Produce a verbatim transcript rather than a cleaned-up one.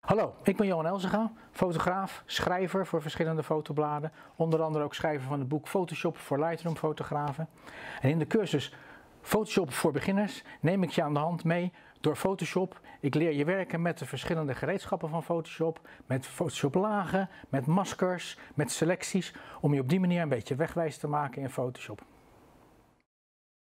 Hallo, ik ben Johan Elzega, fotograaf, schrijver voor verschillende fotobladen. Onder andere ook schrijver van het boek Photoshop voor Lightroom fotografen. En in de cursus Photoshop voor beginners neem ik je aan de hand mee door Photoshop. Ik leer je werken met de verschillende gereedschappen van Photoshop, met Photoshop lagen, met maskers, met selecties, om je op die manier een beetje wegwijs te maken in Photoshop.